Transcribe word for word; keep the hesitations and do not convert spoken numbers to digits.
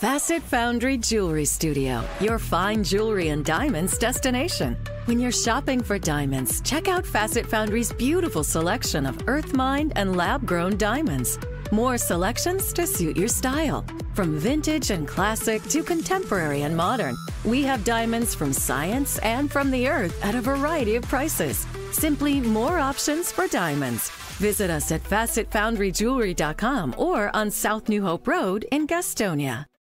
Facet Foundry Jewelry Studio, your fine jewelry and diamonds destination. When you're shopping for diamonds, check out Facet Foundry's beautiful selection of earth-mined and lab-grown diamonds. More selections to suit your style. From vintage and classic to contemporary and modern, we have diamonds from science and from the earth at a variety of prices. Simply more options for diamonds. Visit us at facet foundry jewelry dot com or on South New Hope Road in Gastonia.